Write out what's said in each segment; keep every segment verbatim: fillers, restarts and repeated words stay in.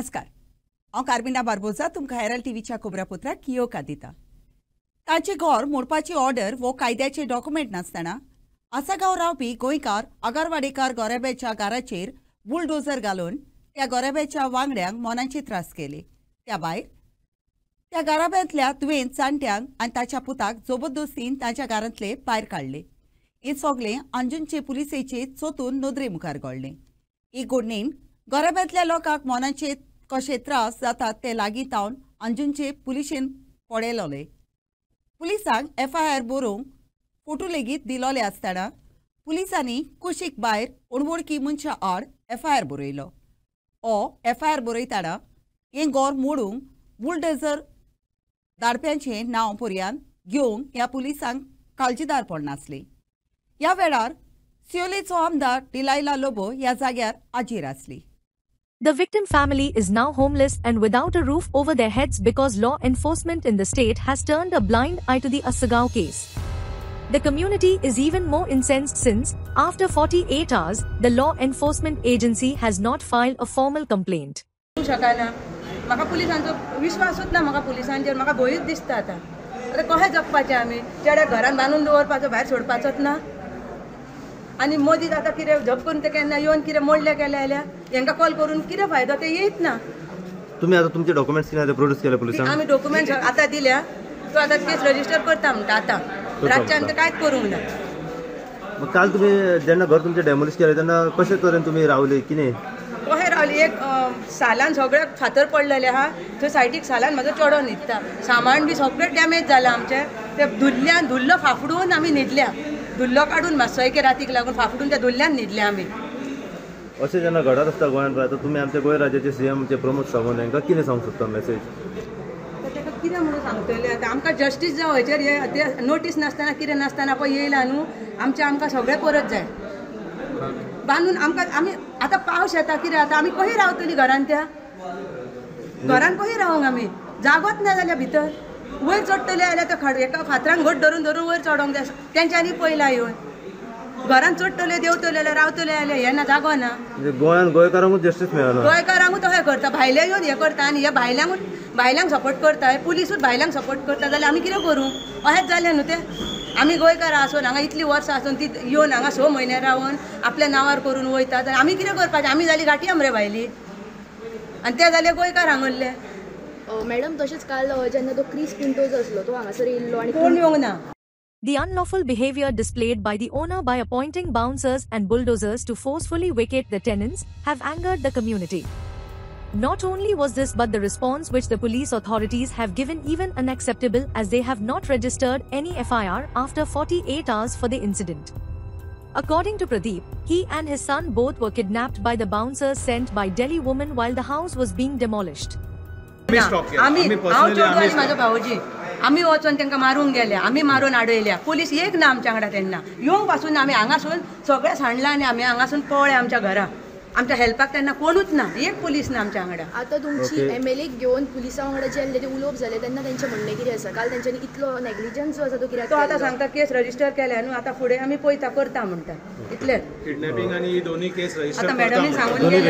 नमस्कार। हांव कार्मिना बार्बोजा तुमकां हेरल्ड टीव्हीच्या खबरापत्राक येवकार दिता। ताचें घर मोडपाची ऑर्डर वो कायद्याचे डॉक्युमेंट नासतना आसागांव रावपी गोंयकार आगारवाडेकार गोरेब्याच्या घराचेर बुलडोजर घालून त्या गोरेब्याच्या वांगड्यांक मोनाचे त्रास केले। त्या भायर त्या घराब्यांतल्या दुयेंत जाणट्यांक आनी ताच्या पुताक जबरदस्तीन ताच्या घरांतले भायर काडले। हे सगळें अंजुनचे पुलिसेचे चोतून नदरे मुखार घडलें। ही घडणेन गोरेब्यांतल्या लोकांक मोनाचे कशे त्रास जातात ते लागीं तावन अंजुनचे पुलिशेन पळयलोले। पुलिसांक एफ आय आर बरोवंक फोटो लेगीत दिलोले आसतना पुलिसांनी कुशीक भायर अणवळखी मनशा आड एफ आय आर बरयलो। हो एफ आय आर बरयतना हें घर मोडूंक बुलडोजर धाडप्यांचें नांव पर्यान घेवंक ह्या पुलिसांक काळजीदारपण नासलें। ह्या वेळार सियोलेचो आमदार डिलायला लोबो ह्या जाग्यार हाजीर आसली। The victim family is now homeless and without a roof over their heads because law enforcement in the state has turned a blind eye to the Asagaon case. The community is even more incensed since, after forty-eight hours, the law enforcement agency has not filed a formal complaint. म्हाका पुलिसांचो विश्वासूच ना, म्हाका पुलिसांचेर म्हाका भंयच दिसता। आतां आतां कशें जगपाचें आमी? चेड्याक घरान बांदून दवरपाचो, भायर सोडपाचोच ना। आनी मोदीत आतां कितें झप करून ते केन्ना येवन कितें मोडलें केलें जाल्यार हांकां कॉल करून कितें फायदो? ते येयत ना। तुम्ही आता तुमचे डॉक्युमेंट्स कितें प्रोड्यूस केले पुलिसांक? आमी डॉक्युमेंट्स आतां दिल्या, तो आतां केस रजिस्टर करता म्हणटा आतां रातच्यान ते कांयच करूंक ना। मग काल तुम्ही जेन्ना घर तुमचे डॅमोलिश केले तेन्ना कशे तरेन तुमी रावले? कितें कशें रावली? एक सालान सगळे फातर पडलेले आहा, थंय सायडीक सालान म्हाजो चेडो न्हिदता। सामान बी सगळें डॅमेज जालां आमचें। ते धुल्ल्यान धुल्लो फाफडून आमी न्हिदल्या, धुल्लो काडून मातसो एक रातीक लागून फाफडून त्या धुल्ल्यान न्हिदले आमी। अशें जेन्ना घडत आसता गोंयांत पळय, तुमी आमच्या गोंय राज्याचे सीएम प्रमोद सावंत हांकां कितें सांगूंक सोदता मेसेज? ताका कितें म्हणून सांगतले? आतां आमकां जस्टीस जावं हेचेर हे नोटीस नासतना कितें नासतना पळय येयला न्हू, आमचें आमकां सगळें परत जाय बांदून। आमकां आमी आतां पावस येता, कितें जाता? आमी कशी रावतलीं घरान? त्या घरान कशी रावंक आमी? जागोच ना जाल्यार भितर वयर चडटले जाल्यार त्या खाड एका फातरांक घट धरून धरून वयर चडोंक जाय। तेंच्यांनी पयला येवन घरान चडटले देंवतले जाल्यार रावतले जाल्यार हे ना, जागो ना। गोंयान गोंयकारांकूच जस्टीस मेळना, गोंयकारांकूच तशें करता, भायले येवन हे करता आनी हे भायल्यांकूच भायल्यांक सपोर्ट करता, पुलीसूच भायल्यांक सपोर्ट करता जाल्यार आमी कितें करूं? अशेंच जालें न्हू तें। आमी गोंयकारां आसून हांगा इतलीं वर्सां आसून ती येवन हांगा स म्हयने रावन आपल्या नांवार करून वयता, जाल्यार आमी कितें करपाचें? आमी जालीं घाटी मरे भायली आनी ते जाले गोंयकार हांगले। मॅडम तशेंच काल जेन्ना तो क्रिस पिंटोज आसलो तो हांगासर येयल्लो आनी कोण येवंक ना। The unlawful behavior displayed by the owner by appointing bouncers and bulldozers to forcefully vacate the tenants have angered the community. Not only was this but the response which the police authorities have given even unacceptable, as they have not registered any F I R after forty-eight hours for the incident. According to Pradeep, he and his son both were kidnapped by the bouncers sent by Delhi women while the house was being demolished. आमी हांव चेडूं आनी म्हाजो भावोजी आमी वचोन तांकां मारूंक गेले, आमी मारून आडयल्या। पुलीस एक ना आमच्या वांगडा तेन्ना येवंक पासून आमी हांगासून सगळें सांडलां आनी आमी हांगासून पळय आमच्या घरा। आमच्या हेल्पाक तेन्ना कोणूच ना, एक पुलीस ना आमच्या वांगडा। आतां तुमची एमएलएक घेवन पुलिसां वांगडा जे ते उलोवप जाले तेन्ना तेंचें म्हणणें कितें आसा? काल तेंच्यांनी इतलो नेग्लिजन्स जो आसा तो कित्याक? तो आतां सांगता केस रजिस्टर केल्या न्हू, आतां फुडें आमी पळयता करता म्हणटा इतलें। किडनॅपिंग आनी दोनी केस रजिस्टर आतां मॅडमीन सांगून गेले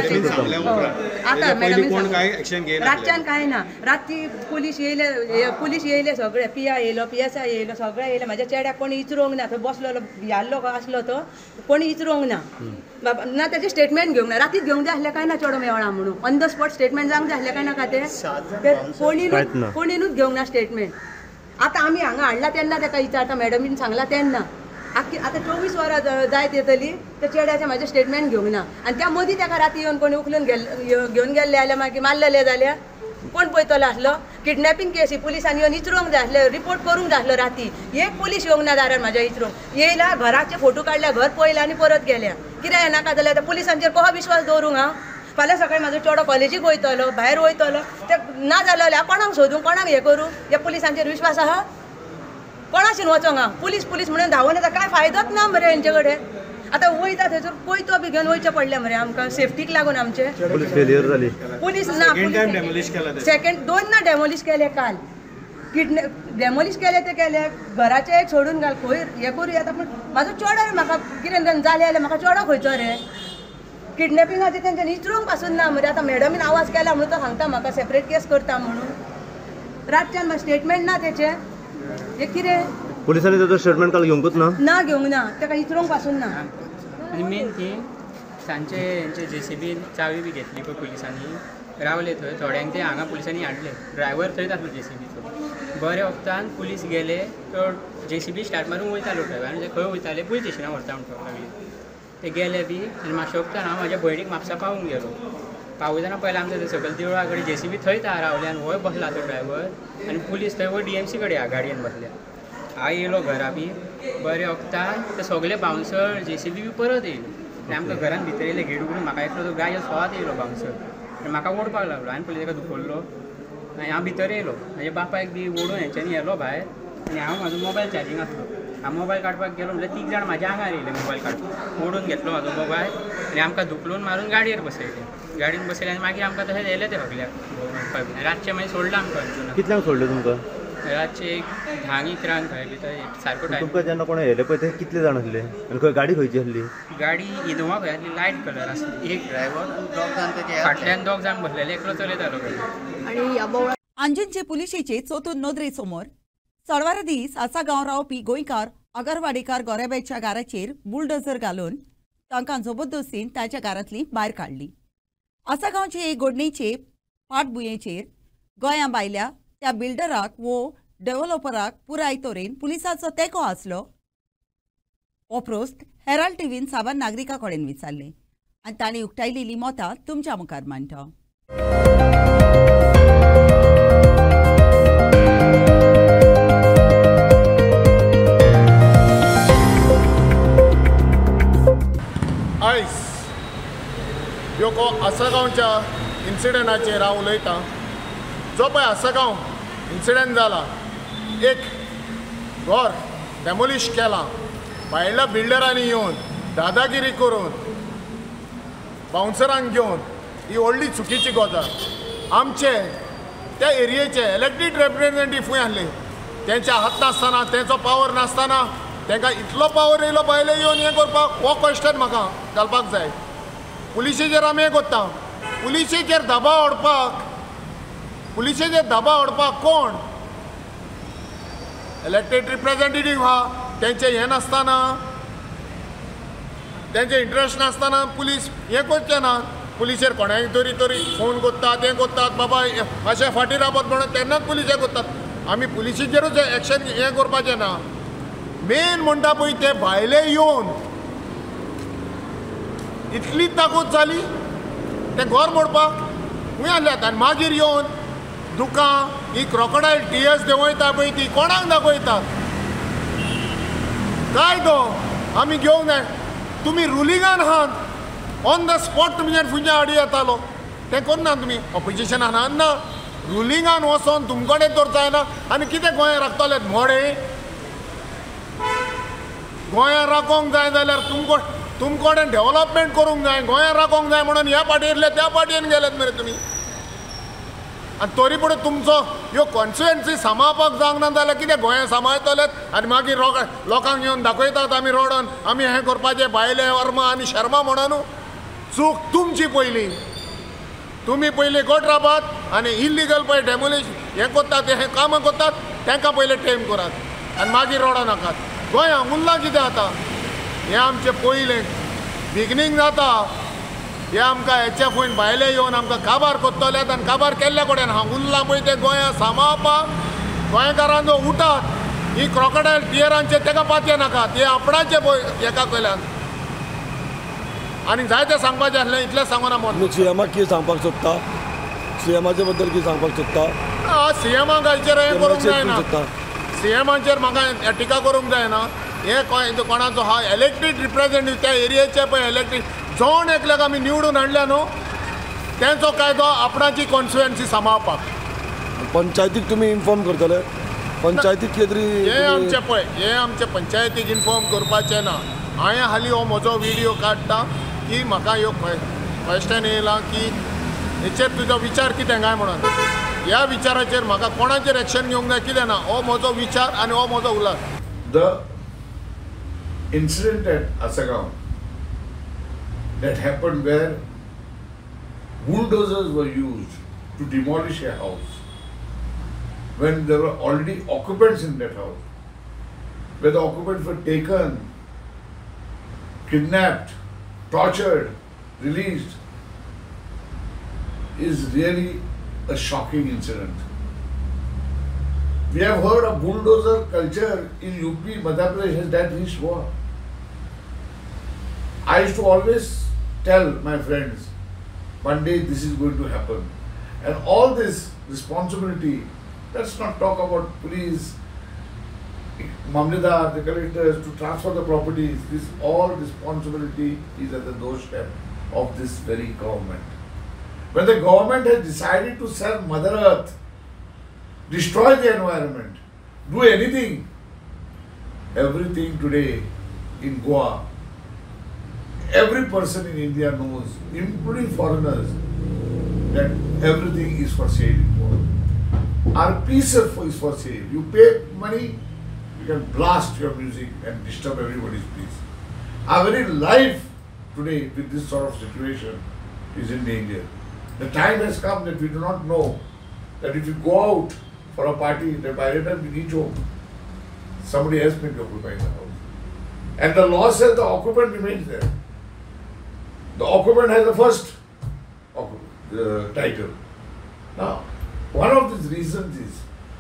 आतां मॅडमीन रातच्यान कांय ना। राती पुलीस येयले, पुलीस येयले सगळे, पी आय येयलो, पी एस आय येयलो, सगळे येयले। म्हाज्या चेड्याक कोणी इचरोंक ना, थंय बसलो भियाल्लो आसलो तो, कोणी इचरोंक ना बाबा ना। तेजें स्टेटमेंट घेवंक ना, रातीच घेवंक जाय आसलें काय ना चेडो मेवळा म्हणून, ऑन द स्पॉट स्टेटमेंट जावंक जाय आसलें काय नाका? ते कोणीनूच कोणीनूच घेवंक ना स्टेटमेंट। आतां आमी हांगा हाडला तेन्ना ताका विचारता, मॅडमीन सांगला तेन्ना आख्खी आतां चोवीस वरां जायत येतली त्या चेड्याचें म्हाजें स्टेटमेंट घेवंक ना। आनी त्या मदीं ताका राती येवन कोणी उखलून गेल घेवन गेल्ले जाल्यार मागीर मारलेले जाल्यार कोण पळयतलो आसलो? किडनॅपिंग केस ही पुलिसांनी येवन इचरोंक जाय आसलें, रिपोर्ट करूंक जाय आसलो। राती एक पुलीस येवंक ना दारार म्हाज्या इचरोंक। येयला घराचे फोटो काडल्या, घर पळयल्या आनी परत गेल्या। कित्याक नाका जाल्यार त्या पुलिसांचेर कसो विश्वास दवरूंक हांव? फाल्यां सकाळीं म्हाजो चेडो कॉलेजीक वयतलो, भायर वयतलो, ते ना जालो जाल्यार कोणाक सोदूं, कोणाक हें करूं? ह्या पुलिसांचेर विश्वास आहा? कोणाशीन वचोंक हांव? पुलीस पुलीस म्हणून धांवून येता, काय फायदोच ना मरे हेंचे कडेन। आतां वयता थंयसर कोयतो बी घेवन वयचें पडलें मरे आमकां सेफ्टीक लागून आमचे। पुलीस फेलियर जाली, पुलीस ना, सेकंड दोन ना डेमोलिश केले काल। किडनॅप डेमोलिश केले ते केले, घराचे एक सोडून घाल, खंय हे करूं येता। पूण म्हाजो चेडो म्हाका कितें जालें जाल्यार म्हाका चेडो खंयचो रे? किडनॅपिंगाचे तेंच्यांनी इचरूंक पासून ना मरे. आतां मॅडमीन आवाज केला म्हणून तो सांगता म्हाका सेपरेट केस करता म्हणून. रातच्यान म्हाका स्टेटमेंट ना तेचे. हे कितें? पुलिसांनी त्याचं स्टेटमेंट काल घेवंकूच ना ना घेवंक ना, ताका इचरूंक पासून ना. आनी मेन थिंग सांजचे हेंचे जे सी बी चावी बी घेतली पळय पुलिसांनी, रावले थंय. थोड्यांक ते हांगा पुलिसांनी हाडले. ड्रायव्हर थंयच आसलो जे सी बीचो. बरे वखतान पुलीस गेले तो जे सी बी स्टार्ट मारून वयतालो ड्रायव्हर आनी ते खंय वयताले पुलीस स्टेशनार व्हरता म्हणटा लागले. ते गेले बी आनी मातशे वखतान हांव म्हाज्या भयणीक म्हापसा पावूंक गेलो. पावयतना पयलें आमच्या थंय सकयल देवळा कडेन जे सी बी थंय रावले आनी हो बसला तो ड्रायव्हर आनी पुलीस थंय डी एम सी कडेन ह्या गाडयेन बसल्या. हांव येयलो घरा बी बरे वखतान ते सगळे बाउन्सर जे सी बी बी परत येयले आनी आमकां घरान भितर येयले घेड उगडून. म्हाका एकलो तो गाय स्वात येयलो बाउन्सर आनी म्हाका ओडपाक लागलो. हांवें पयलीं ताका दुखोल्लो आनी हांव भितर येयलो. म्हाज्या बापायक बी ओडून हेंच्यांनी येयलो भायर आनी हांव म्हाजो मोबायल चार्जींग आसलो. हांव मोबायल काडपाक गेलो म्हणल्यार तीग जाण म्हाज्या आंगार येयले मोबायल काडपाक. ओडून घेतलो म्हाजो मोबायल आनी आमकां धुकलून मारून गाडयेर बसयले. गाडयेन बसयले आनी मागीर आमकां तशें येयले ते सगल्याक. रातचे मागीर सोडला आमकां. कितल्यांक सोडले तुमकां? रातचे एक धांक इकरांक खंय भितर सारको टायम. तुमकां जेन्ना कोणा येयले पळय ते कितले जाण आसले आनी खंय गाडी खंयची आसली? गाडी इनोवा खंय आसली लायट कलर आसली. एक ड्रायव्हर दोग जाण तेजे फाटल्यान दोग जाण बसलेले, एकलो चलयतालो गाडी. आनी ह्या बोवळा अंजुनचे पुलिशेचे चोतून नोंदरे समोर चडवारा दीस आसा गांव रावपी गोंयकार आगरवाडीकार गोरेबेच्या घराचेर बुलडोजर घालून तांकां जबरदस्तीन ताच्या घरांतली भायर काडली. आसा गांवचे एक घडणेचे फाटभुंयेचेर गोंयां बायल्या त्या बिल्डराक वो डेव्हलपराक पुराय तरेन पुलिसाचो तेंको आसलो. हो प्रोस्ट हेराल्ड टीव्हीन साबार नागरिकां कडेन विचारले आनी तांणी उक्तायलेली मतां तुमच्या मुखार मांडटा. आयज ह्यो को आसागांवच्या इन्सिडंटाचेर हांव उलयतां. जो पळय आसागांव इन्सिडंट जाला, एक घर डॅमोलिश केलां भायल्या बिल्डरांनी येवन दादागिरी करून बाउन्सरांक घेवन, ही व्हडली चुकीची गजाल. आमचे त्या एरियेचे इलेक्टेड रिप्रेझेंटेटिव्ह खंय आसले, तेंच्या हात नासतना तेंचो पावर नासतना तांकां इतलो पावर येयलो भायले येवन हें करपाक. हो क्वेश्चन म्हाका घालपाक जाय. पुलिशेचेर आमी हें कोत्ता, पुलिशेचेर दबाव हाडपाक पुलिशेचेर दबाव हाडपाक कोण? इलेक्टेड रिप्रेझेंटेटिव्ह आहा, तेंचें हें नासतना, तेंचें इंट्रस्ट नासतना पुलीस हें करचें ना. पुलिशेर कोणाय तरी तरी फोन करतात, हें करतात, बाबा अशें फाटीं रावत म्हणून तेन्नाच पुलीस हें करतात. आमी पुलिशेचेरूच एक्शन हें करपाचें ना. मेन म्हणटा पळय ते भायले येवन इतली ताकूत जाली तें घर मोडपाक खंय आसल्यात. आनी मागीर येवन दुकां ही क्रोकोडायल टियर्स देंवयता पळय ती कोणाक दाखयतात? काय तो आमी घेवंक जाय. तुमी रुलिंगान आहात, ऑन द स्पॉट तुमच्या फुंजा हाडी येतालो, तें करना तुमी. ऑपोजिशनान आहात ना, रुलिंगान वचोन तुमकडे तर जायना. आनी कितें गोंया राखतले मोडे? गोंया राखोंक जाय जाल्यार तुमको तुमकोडेन डेव्हलपमेंट करूंक जाय. गोंया राखोंक जाय म्हणून ह्या पार्टींतले त्या पार्टयेन गेलेत मरे तुमी. आनी तरी पूण तुमचो ह्यो कॉन्स्टिट्युएन्सी सांबाळपाक जावंक ना जाल्यार कितें गोंया सांबाळटलेत आनी मागीर लोकांक येवन दाखयतात आमी रोडान आमी हें करपाचें भायले वर्मा आनी शर्मा म्हणून. चूक तुमची पयली. तुमी पयलीं गोट राबात आनी इल्लिगल पळय डेमोलिश हें करतात, हें कामां करतात, तांकां पयलीं टेम करात आनी मागीर रोडां नाकात. गोंयांक उरलां कितें आतां? हें आमचें पयलें बिगिनींग जाता. हे आमकां हेच्या फूंय भायले येवन आमकां काबार करतलेत आनी काबार केल्ल्या कडेन हांव उरलां पळय तें गोंया सांबाळपाक. गोंयकारांचो उठात. ही क्रोकोडायल टियरांचे ताका पातये नाकात, हे आपणाचे हेका केल्यान. आनी जाय तें सांगपाचें आसलें इतलें सांगून हांव सीएमाक कितें सांगपाक सोदता? सीएमाचे बद्दल कितें सांगपाक सोदता? सीएमाक हाचेर हें करूंक जायना. सीएमाचेर म्हाका टिका करूंक जायना. हे कोणाचो हा इलेक्टेड रिप्रेझेंटेटिव्ह त्या एरियेचे पळय इलेक्टेड जोण एकल्याक आमी निवडून हाडल्या न्हू, तेंचो कायदो आपणाची कॉन्स्टिट्युएन्सी सांबाळपाक. पंचायतीक तुमी इन्फॉर्म करतले? पंचायतीक कितें तरी हें आमचें पळय हें आमचें पंचायतीक इन्फॉर्म करपाचें ना. हांवें हालीं हो म्हजो व्हिडियो काडटा की म्हाका ह्यो क्वेश्चन येयला की हेचेर तुजो विचार कितें काय म्हणून. ह्या विचाराचेर म्हाका कोणाचेर एक्शन घेवंक जाय कितें ना. हो म्हजो विचार आनी हो म्हजो उलास. The incident at Asagaon that happened where bulldozers were used to demolish a house when there were already occupants in that house, where the occupants were taken, kidnapped, tortured, released, is really a shocking incident. We have heard of bulldozer culture in U P, Madhya Pradesh. Has that reached war? I used to always tell my friends, one day this is going to happen. And all this responsibility, let's not talk about police, Mamledar, the collectors, to transfer the properties. This all responsibility is at the doorstep of this very government. When the government has decided to sell Mother Earth, destroy the environment, do anything, everything today in Goa, every person in India knows, including foreigners, that everything is for sale in Goa. Our peace is for sale. You pay money, you can blast your music and disturb everybody's peace. Our very life today with this sort of situation is in danger. The time has come that we do not know that if you go out for a party, that by the time we reach home, somebody else may be occupying the house. And the law says the occupant remains there. The occupant has the first uh, title. Now, one of these reasons is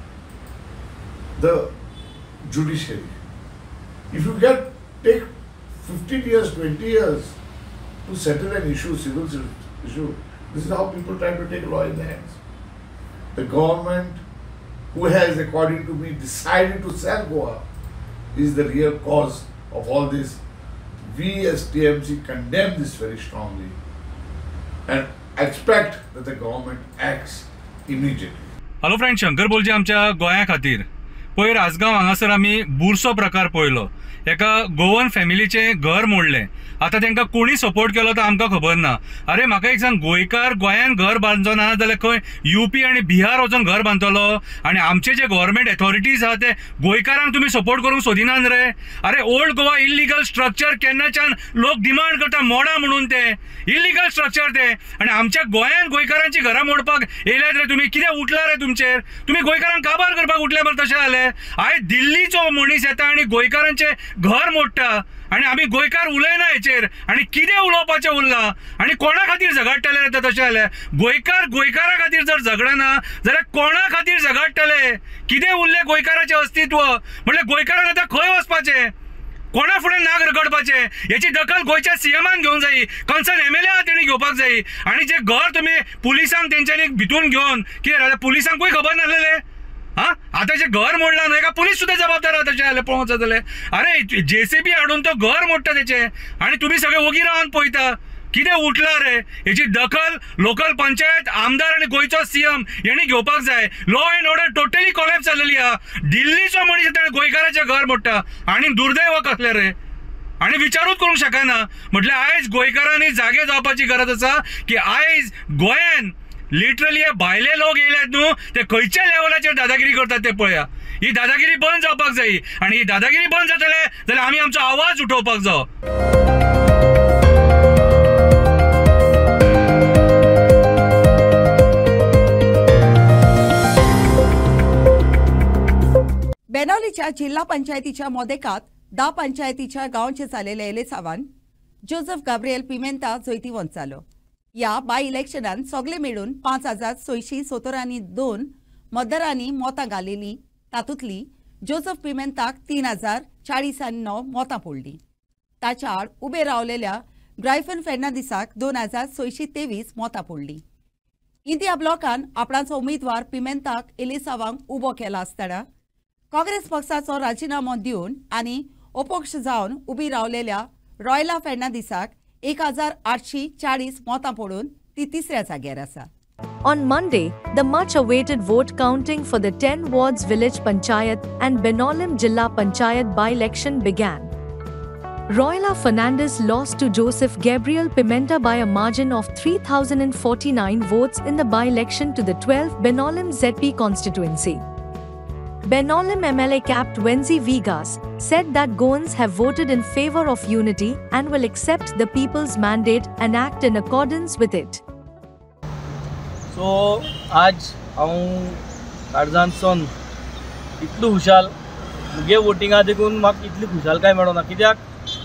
the judiciary. If you get take fifteen years, twenty years to settle an issue, civil issue, this is how people try to take law in their hands. The government, who has, according to me, decided to sell Goa, is the real cause of all this. We as T M C condemn this very strongly and expect that the government acts immediately. Hello friend, Shankar बोलचे आमच्या गोंया खातीर. पयर आसगांव हांगासर आमी बुरसो प्रकार पळयलो. एका गोवन फॅमिलीचें घर मोडलें. आतां तांकां कोणी सपोर्ट केलो तो आमकां खबर ना. अरे म्हाका एक सांग, गोंयकार गोंयान घर बांदचो ना जाल्यार खंय युपी आनी बिहार वचून घर बांदतलो? आनी आमचे जे गव्हर्मेंट अथॉरिटीज आहा ते गोंयकारांक तुमी सपोर्ट करूंक सोदिनात रे? अरे ओल्ड गोवा इल्लिगल स्ट्रक्चर केन्नाच्यान लोक डिमांड करता मोडा म्हणून. ते इल्लिगल स्ट्रक्चर ते, आनी आमच्या गोंयान गोंयकारांची घरां मोडपाक येयल्यात रे तुमी. कितें उठला रे तुमचेर? तुमी गोंयकारांक काबार करपाक उठले मरे तशें जालें. आयज दिल्लीचो मनीस येता आनी गोंयकारांचे घर मोडटा आनी आमी गोंयकार उलयना हेचेर. आनी कितें उलोवपाचें उरलां? आनी कोणा खातीर झगडटले रे तशें जालें? गोंयकार गोंयकारा खातीर जर झगडना जाल्यार कोणा खातीर झगडटले? कितें उरलें गोंयकाराचें अस्तित्व? म्हणल्यार गोंयकारान आतां खंय वचपाचें? कोणा फुडें नाग रगडपाचें? हेची दखल गोंयच्या सीएमान घेवंक जाय. कन्सर्न एमएलए आहा तेणी घेवपाक जाय. आनी जे घर तुमी पुलिसांक तेंच्यांनी भितून घेवन कितें जालें? पुलिसांकूय खबर नासलेलें. हा आता जे घर मोडला न्हय का पुलीस सुद्धा जबाबदार आहा तशें जालें पळोवंक जाल्यार. अरे जेसीबी हाडून तो घर मोडटा तेचें आनी तुमी सगळे ओगी रावन पळयता. कितें उठला रे? हेची दखल लोकल पंचायत, आमदार आनी गोंयचो सीएम हेणी घेवपाक जाय. Law and order totally collapse जाल्लेली आहा. दिल्लीचो मनीस येता आनी गोंयकाराचें घर मोडटा. आनी दुर्दैव कसलें रे? आनी विचारूच करूंक शकना. म्हटल्यार आयज गोंयकारांनी जागे जावपाची गरज आसा की आयज गोंयान लिटरली हे भायले लोक येयल्यात न्हू, ते खंयच्या लेवलाचेर दादागिरी करतात ते पळया. ही दादागिरी बंद जावपाक जाय. आनी ही दादागिरी बंद जातले जाल्यार आमी आमचो आवाज उठोवपाक जाय. बेनावलीच्या जिल्हा पंचायतीच्या मोदेकात धा पंचायतीच्या गांवचे जालेले इलेसावान जोसेफ गाब्रिएल पिमेंता जैती वंचालो. या बाय इलेक्शनात सगळे मेळून पाच हजार सयशी सत्तर आनी दोन मतदारांनी मतां घालिल्ली. तातूंतली जोसेफ पिमेंताक तीन हजार चाळीस आनी णव मतां पडली. ताच्या आड उबे रावलेल्या ग्रायफन फेर्नांदीसाक दोन हजार सयशी तेवीस मतां पडली. इंडिया ब्लॉकान आपणाचो उमेदवार पिमेंताक इलेसावांक उबो केला आसतना काँग्रेस पक्षाचो राजिनामो दिवन आनी अपक्ष जावन उबी रावलेल्या रॉयला फेर्नांदीसाक एक हजार आठशी चाळीस मतां पडून ती तिसऱ्या जाग्यार आसा. On Monday, the much-awaited vote counting for the ten wards village panchayat and Benolim Jilla Panchayat by-election began. Royla Fernandez lost to Joseph Gabriel Pimenta by a margin of three thousand forty-nine votes in the by-election to the twelfth Benolim Z P constituency. Benolim M L A capped Wenzi Vigas said that Goans have voted in favor of unity and will accept the people's mandate and act in accordance with it. So, आज हांव काळजांतसून इतलो खुशाल मुगे वोटिंगा देखून म्हाका इतली खुशालकाय मेळोना कित्याक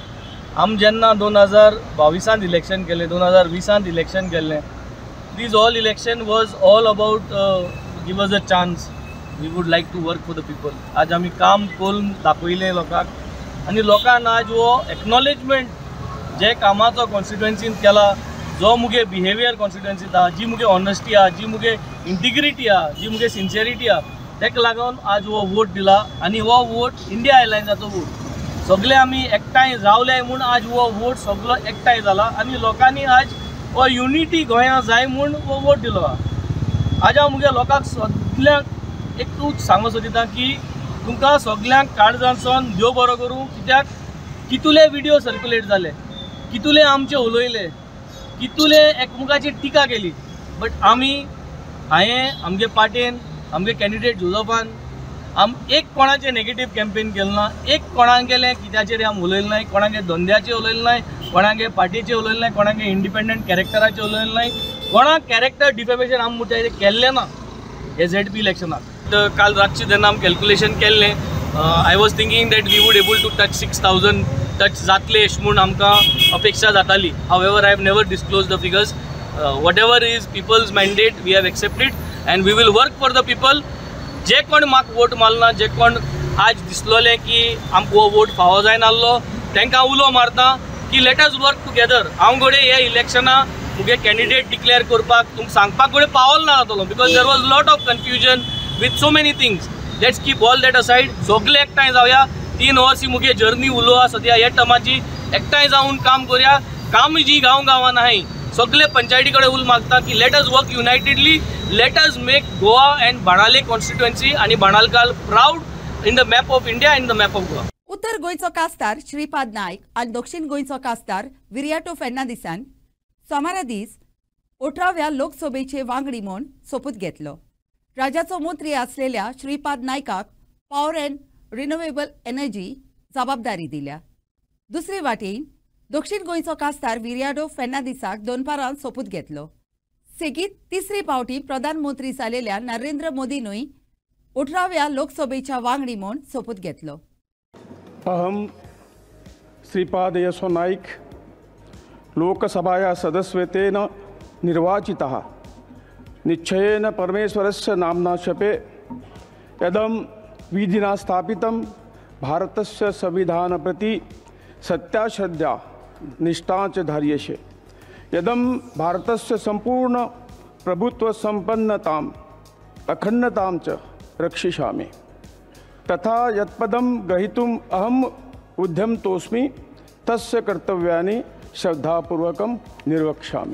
आम जेन्ना दोन हजार बावीसांत इलेक्शन केलें दोन हजार वीसांत इलेक्शन केल्लें these all election was all about give us a chance we would like to work for the people. आज आमी काम करून दाखयलें लोकांक आनी लोकांक आज वो एक्नॉलेजमेंट जे कामाचो कॉन्स्टिट्युएन्सीन केला जो मुगे बिहेवियर कॉन्स्टिट्युएन्सीत आहा जी मुगे ऑनेस्टी आहा जी मुगे इंटिग्रिटी आहा जी मुगे सिन्सियरिटी आहा तेका लागून आज वो वोट दिला आनी वो वोट इंडिया एअरलायन्साचो वोट सगळे आमी एकठांय रावले म्हूण आज वो वोट सगळो एकठांय जाला आनी लोकांनी आज वो युनिटी गोंया जाय म्हूण वो वोट दिलो. आज हांव मुगे लोकांक सगळ्यांक एकूच सांगूंक सोदिता की तुमकां सगळ्यांक काळजांतसून देव बरो करूं कित्याक कितुले विडियो सर्क्युलेट जाले कितुले आमचे उलयले कितुले एकमुखाची टिका केली बट आमी हांवें आमगे पार्टेन आमगे कॅन्डिडेट जोजफान आम एक कोणाचें नेगेटीव कॅम्पेन केलें ना एक कोणाक गेलें कित्याचेर आम उलयलें नाय कोणागे धंद्याचेर उलयलें नाय कोणागे पार्टीचेर उलयलें नाय कोणागे इंडिपेंडंट कॅरेक्टराचेर उलयलें नाय कोणाक कॅरेक्टर डिफेमेशन आम म्हणटा केल्लें ना हे झेड पी इलेक्शनाक. काल रातचे जेन्ना आमी कॅल्क्युलेशन केल्लें I was thinking that we would able to touch six thousand touch जातले अशें म्हूण आमकां अपेक्षा जाताली. However I have never disclose the figures. Whatever is people's mandate we have accepted and we will work for the people. जे कोण म्हाका vote मारना जे कोण आज दिसलोले की आमकां हो वोट फावो जायनासलो तांकां उलो मारता की लेट अस वर्क टुगेदर. हांव घोडे हे इलेक्शना मुगे कॅन्डिडेट डिक्लेअर करपाक तुमकां सांगपाक घोडे पावल ना जातलो because there was lot of confusion with so many things. Let's keep all that aside सगळे एकठांय जावया. तीन वर्सी मुगे जर्नी उलोवया सद्या ह्या टर्माची एकठांय जावन काम करूया. काम जी गांव गांवान आहाय सगळे पंचायती कडेन उल मागता की let us work unitedly let us make Goa and Benaulim constituency आणि बाणालकाल proud in the map of India in the map of Goa. उत्तर गोंयचो कास्तार श्रीपाद नायक आनी दक्षिण गोंयचो कास्तार विरियाटो फेर्नांदिसान सोमारा दीस अठराव्या लोकसभेचे वांगडी म्हूण सोपूत घेतलो. राज्याचो मंत्री आसलेल्या श्रीपाद नायकाक पॉवर अँड रिन्युएबल एनर्जी जबाबदारी दिल्या. दुसरे वाटेन दक्षिण गोंयचो कास्तार विरियाडो फेर्नांदिसाक दोनपारां सोपूत घेतलो. सेगीत तिसरी फावटी प्रधानमंत्री जालेल्या नरेंद्र मोदीनूय अठराव्या लोकसभेच्या वांगडी म्हूण सोपूत घेतलो. अहम श्रीपाद यसो नाईक लोकसभाया सदस्यत्वेन निर्वाचितः निश्चयेन परमेश्वरस्य नाम्ना शपे यदम विधिना स्थापितं भारतस्य संविधान प्रति सत्याश्रद्धा निष्ठा च धार्यसे यदम भारतस्य संपूर्ण प्रभुत्व संपन्नताम् अखंडतां च रक्षिष्यामि तथा यत्पदं ग्रहीतुम् अहम् उद्यमतोऽस्मि तस्य कर्तव्यानि श्रद्धापूर्वकं निर्वक्ष्यामि.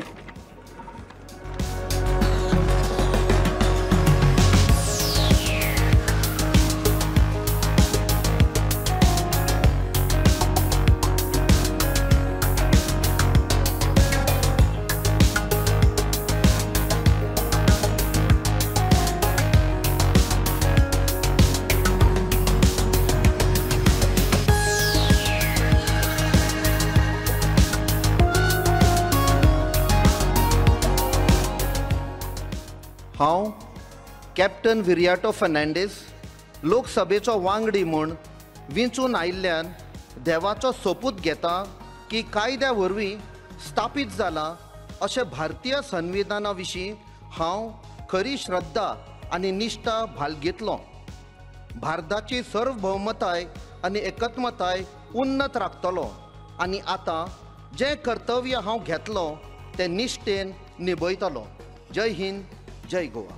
हांव कॅप्टन विरियाटो फर्नांडीस लोकसभेचो वांगडी म्हूण विंचून आयिल्ल्यान देवाचो सोपूत घेता की कायद्या वरवीं स्थापीत जाला अशें भारतीय संविधाना विशीं हांव खरी श्रद्धा आनी निश्ठा बाळगितलो. भारताची सार्वभौमताय आनी एकत्मताय उन्नत राखतलो आनी आतां जें कर्तव्य हांव घेतलो तें निश्ठेन निभयतलो. जय हिंद जय गोवा.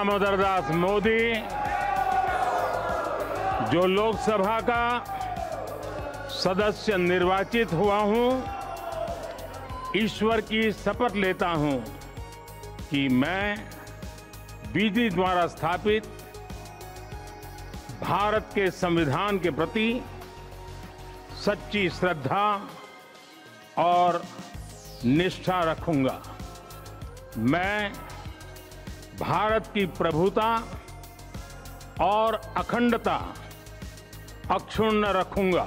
दामोदर दास मोदी जो लोकसभा का सदस्य निर्वाचित हुआ हूं, ईश्वर की शपथ लेता हूं कि मैं विधि द्वारा स्थापित भारत के संविधान के प्रति सच्ची श्रद्धा और निष्ठा रखूंगा। मैं भारत की प्रभुता और अखंडता अक्षुण्ण रखूंगा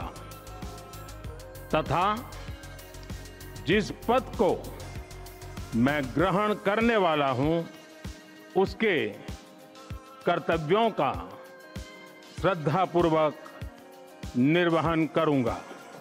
तथा जिस पद को मैं ग्रहण करने वाला हूं उसके कर्तव्यों का श्रद्धापूर्वक निर्वहन करूंगा।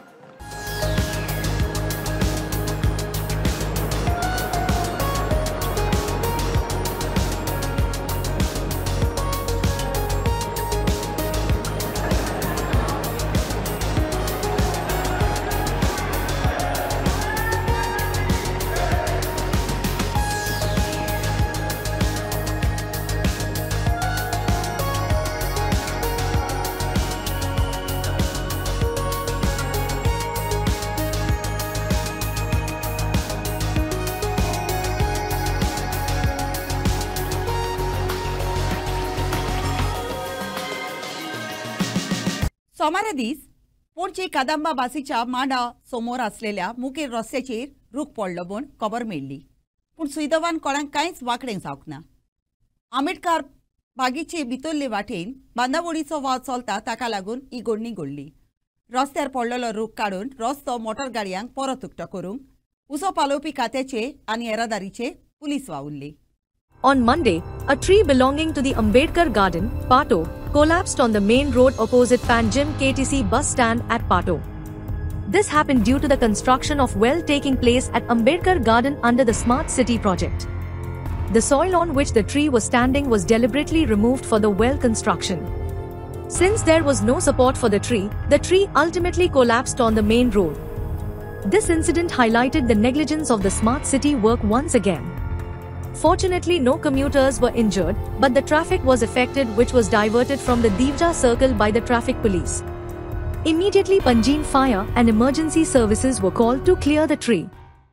सोमारा दीस पुणचे कदंबा बासीच्या मांडा समोर असलेल्या मुखेल रस्त्याचेर रूख पडलो म्हूण खबर मेळ्ळी, पूण सुदैवान कोणाक कांयच वांकडें जावंक ना। आंबेडकर बागेचे भितरले वाटेन बांदावळीचो वाव चलता ताका लागून ही घडणी घडली। रस्त्यार पडलेलो रूख काडून रस्तो मोटार गाडयांक परत उक्तो करूंक उसो पालोवपी खात्याचे आनी येरादारीचे पुलीस वावुरले। On Monday, a tree belonging to the Ambedkar Garden, Pato, collapsed on the main road opposite Panjim K T C bus stand at Pato. This happened due to the construction of well taking place at Ambedkar Garden under the Smart City project. The soil on which the tree was standing was deliberately removed for the well construction. Since there was no support for the tree, the tree ultimately collapsed on the main road. This incident highlighted the negligence of the Smart City work once again. Fortunately, no commuters were injured, but the traffic was affected, which was diverted from the Divja circle by the traffic police. Immediately, Panjim Fire and emergency services were called to clear the tree.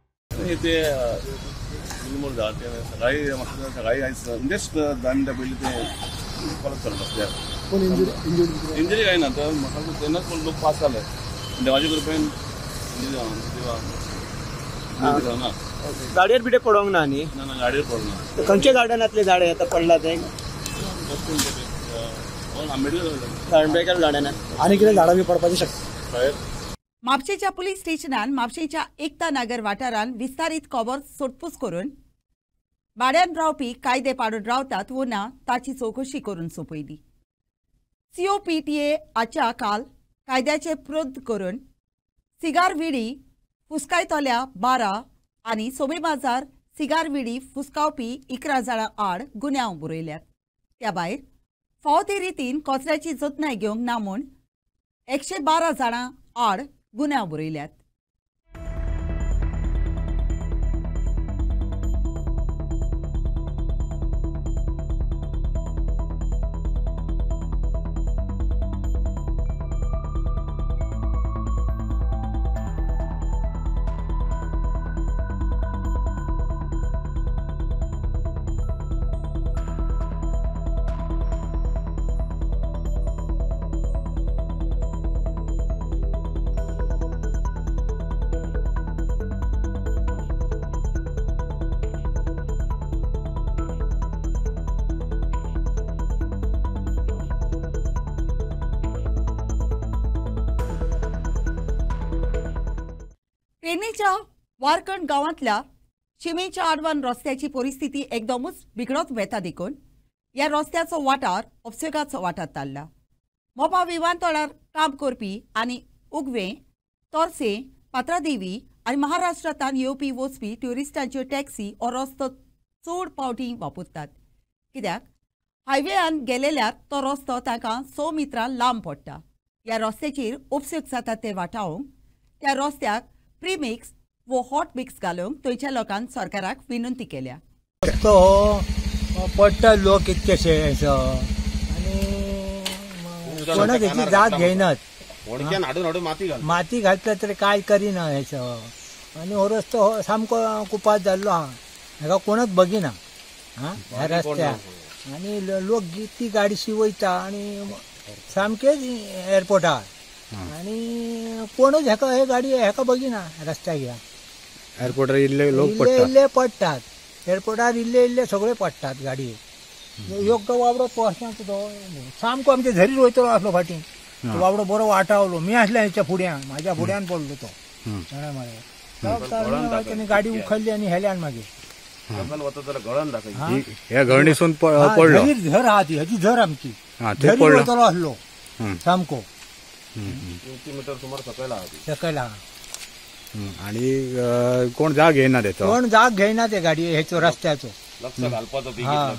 गाडयेर बिडे पडोंक ना न्ही? ना ना गाडयेर पडना। खंयच्या गार्डनांतले झाड आतां पडला ते? आंबेडकर गार्डन आनी कितें झाडां बी पडपाची शक्यता? म्हापशेच्या पुलीस स्टेशनान म्हापशेच्या एकता नगर वाठारान विस्तारीत खबर सोडपूस करून भाड्यान रावपी कायदे पाडून रावतात वो ना ताची चौकशी करून सोंपयली। सीओपीटीए आजच्या काल कायद्याचे प्रोध करून सिगार विडी फुसकायतल्या बारा आनी सोबे बाजार सिगार विडी फुसकावपी इकरा जाणां आड गुन्यांव बरयल्यात। त्या भायर फावो ते रितीन कचऱ्याची जतनाय घेवंक ना म्हूण एकशे बारा जाणां आड गुन्यांव बरयल्यात। पेडणेच्या वारकण गांवांतल्या शिमेच्या आडवान रस्त्याची परिस्थिती एकदमच बिगडत वेता देखून ह्या रस्त्याचो वाठार अपसेगाचो वाठार तारला। मोपा विमानतळार काम करपी आनी उगवे तोरसे पात्रादेवी आनी महाराष्ट्रांतल्यान येवपी वचपी ट्युरिस्टांच्यो टॅक्सी हो रस्तो चड पावटी वापरतात, कित्याक हायवेआन गेलेल्यार तो रस्तो तांकां स मित्रां लांब पडटा। ह्या रस्त्याचेर उपसेग जाता ते वाटावंक त्या रस्त्याक प्रीमिक्स वो हॉट मिक्स घालूंक थंयच्या लोकांक सरकाराक विनंती केल्या। रस्तो हो पडटा लोक कितकेशे आनी कोणा तेची जात घेयनात माती घातल्या तरी काय करिना हेचो आनी हो रस्तो सामको कुपात जाल्लो आहा हेका कोणच बघिना हा ह्या रस्त्याक आनी लोक ती गाडीशी वयता आनी सामकेच एअरपोर्टार आनी कोणच हेका हे गाडी हेका बघिना रस्त्याक ह्या एअरपोर्टार इल्ले लोक इल्ले इल्ले पडटात एअरपोर्टार इल्ले इल्ले सगळे पडटात गाडये योग्य वावरो तो आसना तो सामको आमच्या झरीर वयतलो आसलो फाटीं तो बाबडो बरो वाटावलो मी आसल्या हेच्या फुड्यान म्हाज्या फुड्यान पडलो तो जाणा मरे गाडी उखल्ली आनी हेल्यान मागीर ह्या गळणीसून पडलो झर आहा ती हेची झर आमची झरी वयतलो आसलो सामको सकयल आहा आणि कोण जाग घेयना तेचो कोण जाग घेयना ते गाडये हेचो रस्त्याचो लक्ष घालपाचो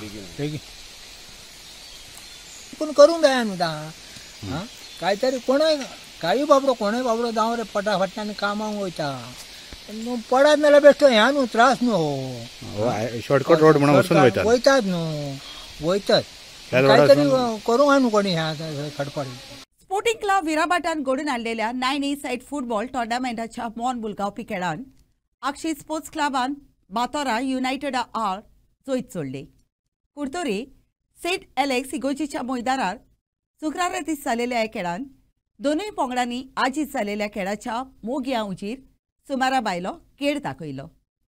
पूण करूंक जाय न्हू ता कांयतरी कोणय काही बाबडो कोणय बाबडो जावं रे पटा फाटल्यान कामाक वयता पडत नाल्यार बेश्टो ह्या न्हू त्रास न्हू शॉर्टकट रोड म्हणून वचून वयतात वयतात न्हू वयतात कांयतरी करूंक जाय न्हू कोणी ह्या खडपडी स्पोर्टिंग क्लब विराबाटान घडून हाडलेल्या नायन ए सायड फुटबॉल टोर्नामेंटाच्या मोन बुलगावपी खेळान आक्षी स्पोर्ट्स क्लबान बातोरा युनायटेड आड चोयत सोडले कुर्तोरी सेंट एलेक्स इगोजीच्या मैदानार शुक्रारा दीस जालेल्या ह्या खेळान दोनूय पंगडांनी आजीच जालेल्या खेळाच्या मोगया उजीर सुमारा बायलो खेळ दाखयलो.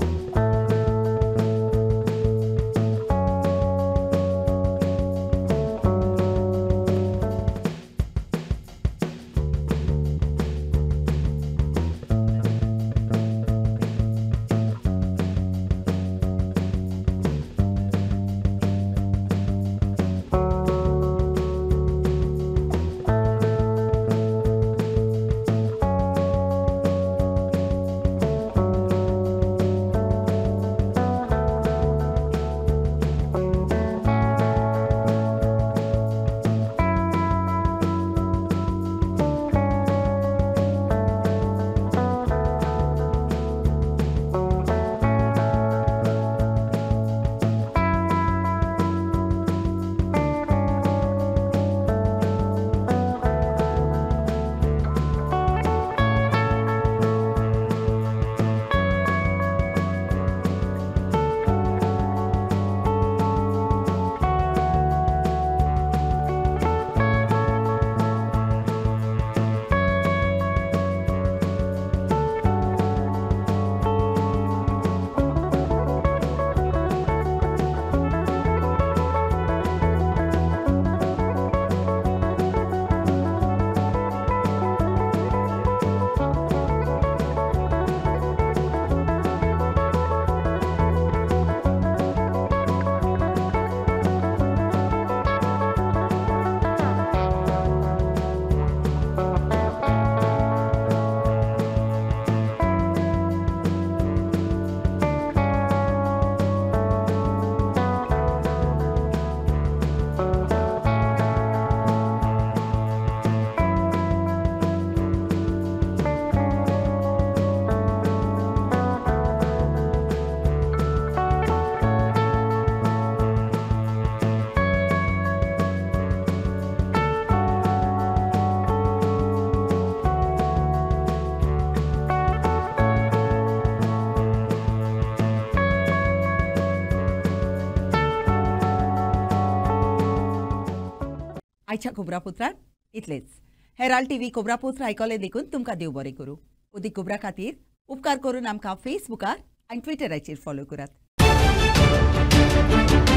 आयच्या खबरापत्रांत इतलेच. हेराल्ड टीव्ही खबरापत्र आयकले देखून तुमकां देव बरें करूं. उदीक खबरां खातीर उपकार करून आमकां फेसबुकार आनी ट्विटराचेर फॉलो करात.